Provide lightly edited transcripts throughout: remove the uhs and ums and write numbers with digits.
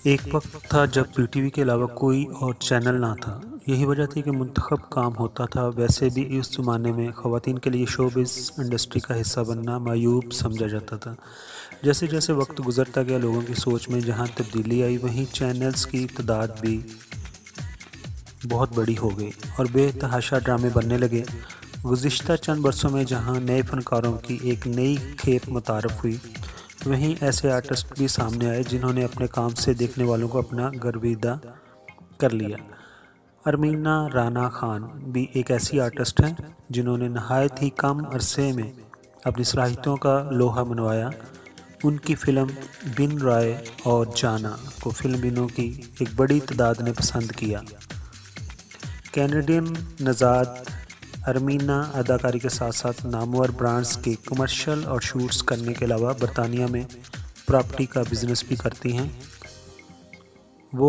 एक वक्त था जब पीटीवी के अलावा कोई और चैनल ना था। यही वजह थी कि मुंतखब काम होता था। वैसे भी इस ज़माने में ख़वातीन के लिए शोबिज़ इंडस्ट्री का हिस्सा बनना मायूब समझा जाता था। जैसे जैसे वक्त गुजरता गया, लोगों की सोच में जहाँ तब्दीली आई, वहीं चैनल्स की तादाद भी बहुत बड़ी हो गई और बेतहाशा ड्रामे बनने लगे। गुज़िश्ता चंद बरसों में जहाँ नए फ़नकारों की एक नई खेप मुतारफ़ हुई, वहीं ऐसे आर्टिस्ट भी सामने आए जिन्होंने अपने काम से देखने वालों को अपना गर्विदा कर लिया। अरमीना राना खान भी एक ऐसी आर्टिस्ट हैं जिन्होंने नहायत ही कम अरसे में अपनी सलाहियतों का लोहा मनवाया। उनकी फ़िल्म बिन राय और जाना को फिल्म बिनों की एक बड़ी तादाद ने पसंद किया। कैनेडियन नज़ाद अरमीना अदाकारी के साथ साथ नामवर ब्रांड्स के कमर्शियल और शूट्स करने के अलावा बरतानिया में प्रॉपर्टी का बिजनेस भी करती हैं। वो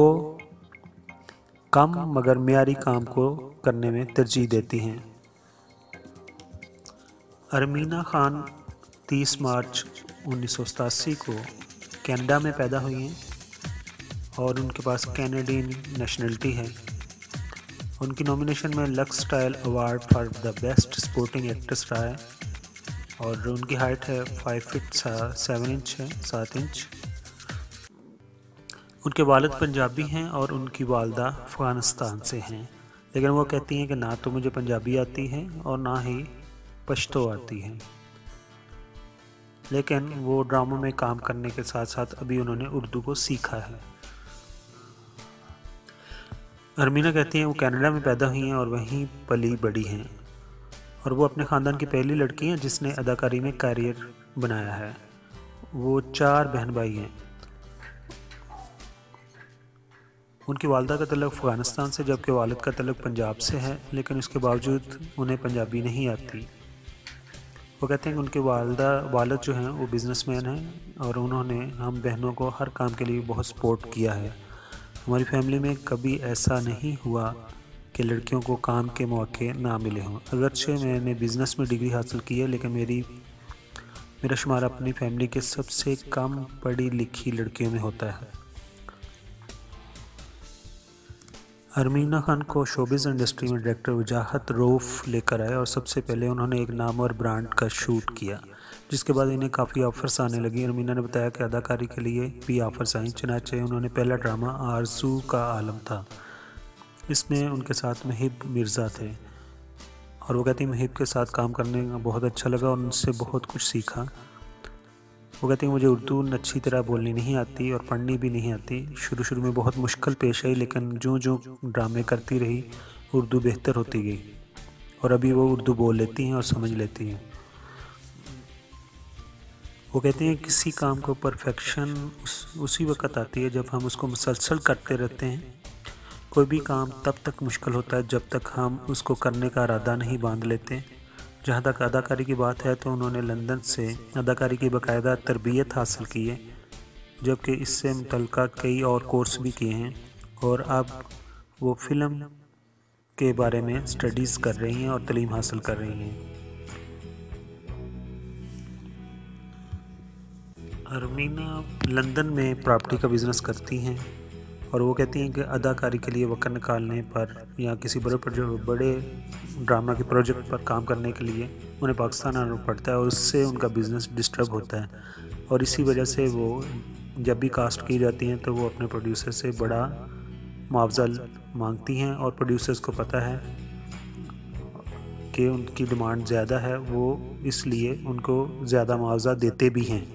कम मगर मियारी काम को करने में तरजीह देती हैं। अरमीना खान 30 मार्च 1987 को कनाडा में पैदा हुई हैं और उनके पास कैनेडियन नेशनलिटी है। उनकी नॉमिनेशन में Lux style award for the best supporting actress रहा है और उनकी हाइट है 5 फीट 7 इंच है 7 इंच। उनके वालिद पंजाबी हैं और उनकी वालदा अफ़गानिस्तान से हैं, लेकिन वो कहती हैं कि ना तो मुझे पंजाबी आती है और ना ही पश्तो आती है। लेकिन वो ड्रामों में काम करने के साथ साथ अभी उन्होंने उर्दू को सीखा है। अरमीना कहती हैं वो कनाडा में पैदा हुई हैं और वहीं पली बड़ी हैं और वो अपने ख़ानदान की पहली लड़की हैं जिसने अदाकारी में कैरियर बनाया है। वो 4 बहन भाई हैं। उनकी वालदा का तल्लुक़ अफ़गानिस्तान से जबकि वालिद का तल्लुक़ पंजाब से है, लेकिन उसके बावजूद उन्हें पंजाबी नहीं आती। वो कहते हैं कि उनके वालिद जो हैं वो बिज़नेसमैन हैं और उन्होंने हम बहनों को हर काम के लिए बहुत सपोर्ट किया है। हमारी फैमिली में कभी ऐसा नहीं हुआ कि लड़कियों को काम के मौके ना मिले हों। अगरचे मैंने बिज़नेस में डिग्री हासिल की है, लेकिन मेरा शुमार अपनी फैमिली के सबसे कम पढ़ी लिखी लड़कियों में होता है। अरमीना खान को शोबिज़ इंडस्ट्री में डायरेक्टर वजाहत रऊफ़ लेकर आए और सबसे पहले उन्होंने एक नामवर ब्रांड का शूट किया, जिसके बाद इन्हें काफ़ी ऑफ़र्स आने लगी। अरमीना ने बताया कि अदाकारी के लिए भी ऑफ़र्स आई। चनाचे उन्होंने पहला ड्रामा आरज़ू का आलम था, इसमें उनके साथ महिब मिर्ज़ा थे और वो कहती महिब के साथ काम करने का बहुत अच्छा लगा और उनसे बहुत कुछ सीखा। वो कहती हैं मुझे उर्दू अच्छी तरह बोलनी नहीं आती और पढ़नी भी नहीं आती। शुरू में बहुत मुश्किल पेश आई, लेकिन जो ड्रामे करती रही उर्दू बेहतर होती गई और अभी वो उर्दू बोल लेती हैं और समझ लेती हैं। वो कहते हैं किसी काम को परफेक्शन उसी वक्त आती है जब हम उसको मुसलसल करते रहते हैं। कोई भी काम तब तक मुश्किल होता है जब तक हम उसको करने का इरादा नहीं बांध लेते। जहाँ तक अदाकारी की बात है तो उन्होंने लंदन से अदाकारी की बाकायदा तरबियत हासिल की है, जबकि इससे मुतल्लिक़ कई और कोर्स भी किए हैं और अब वो फ़िल्म के बारे में स्टडीज़ कर रही हैं और तालीम हासिल कर रही हैं। अरमीना लंदन में प्रॉपर्टी का बिज़नेस करती हैं और वो कहती हैं कि अदाकारी के लिए वक़्त निकालने पर या किसी बड़े ड्रामा के प्रोजेक्ट पर काम करने के लिए उन्हें पाकिस्तान आना पड़ता है और उससे उनका बिज़नेस डिस्टर्ब होता है और इसी वजह से वो जब भी कास्ट की जाती हैं तो वो अपने प्रोड्यूसर से बड़ा मुआवजा मांगती हैं और प्रोड्यूसर्स को पता है कि उनकी डिमांड ज़्यादा है, वो इसलिए उनको ज़्यादा मुआवजा देते भी हैं।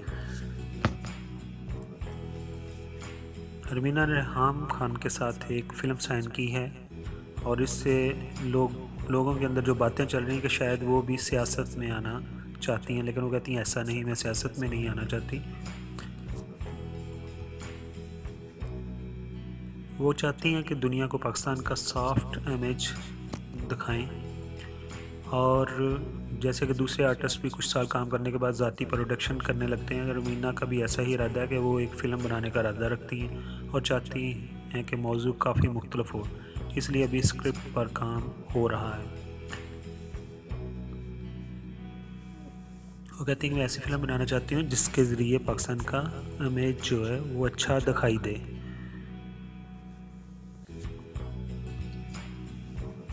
अरमीना ने हाम खान के साथ एक फ़िल्म साइन की है और इससे लोगों के अंदर जो बातें चल रही हैं कि शायद वो भी सियासत में आना चाहती हैं, लेकिन वो कहती हैं ऐसा नहीं, मैं सियासत में नहीं आना चाहती। वो चाहती हैं कि दुनिया को पाकिस्तान का सॉफ्ट इमेज दिखाएं और जैसे कि दूसरे आर्टिस्ट भी कुछ साल काम करने के बाद ज़ाती प्रोडक्शन करने लगते हैं। अरमीना का भी ऐसा ही इरादा है कि वो एक फ़िल्म बनाने का इरादा रखती हैं और चाहती हैं कि मौजू काफ़ी मुख्तलिफ हो, इसलिए अभी स्क्रिप्ट पर काम हो रहा है। वो कहती हैं कि मैं ऐसी फ़िल्म बनाना चाहती हूँ जिसके ज़रिए पाकिस्तान का इमेज जो है वो अच्छा दिखाई दे।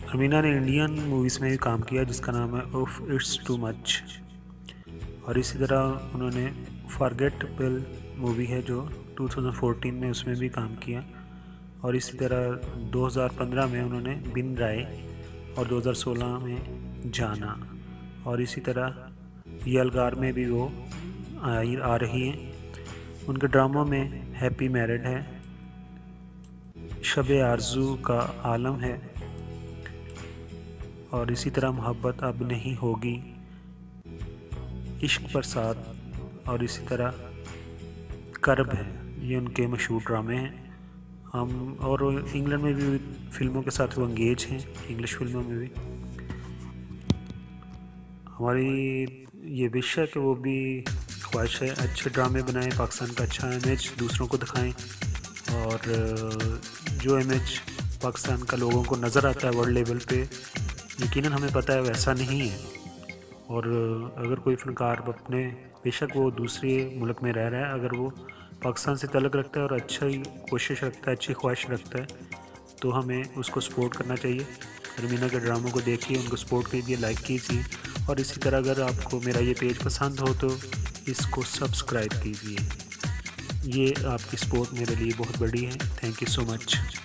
अमीना ने इंडियन मूवीज़ में भी काम किया जिसका नाम है उफ इट्स टू मच। और इसी तरह उन्होंने फॉरगेटेबल मूवी है जो 2014 में, उसमें भी काम किया। और इसी तरह 2015 में उन्होंने बिन राय और 2016 में जाना। और इसी तरह यलगार में भी वो आ रही हैं। उनके ड्रामों में हैप्पी मैरिड है, शब आरज़ू का आलम है, और इसी तरह मोहब्बत अब नहीं होगी, इश्क बरसात, और इसी तरह करब है। ये उनके मशहूर ड्रामे हैं। हम और इंग्लैंड में भी फिल्मों के साथ वो अंगेज हैं, इंग्लिश फिल्मों में भी। हमारी ये विश है कि वो भी ख्वाहिश है अच्छे ड्रामे बनाएं, पाकिस्तान का अच्छा इमेज दूसरों को दिखाएं। और जो इमेज पाकिस्तान का लोगों को नज़र आता है वर्ल्ड लेवल पे, यकीनन हमें पता है वैसा नहीं है। और अगर कोई फ़नकार अपने, बेशक वो दूसरे मुल्क में रह रहा है, अगर वो पाकिस्तान से तल्लुक़ रखता है और अच्छी कोशिश रखता है, अच्छी ख्वाहिश रखता है, तो हमें उसको सपोर्ट करना चाहिए। आर्मीना के ड्रामों को देखिए, उनको सपोर्ट कीजिए, लाइक कीजिए। और इसी तरह अगर आपको मेरा ये पेज पसंद हो तो इसको सब्सक्राइब कीजिए। ये आपकी सपोर्ट मेरे लिए बहुत बड़ी है। Thank you so much.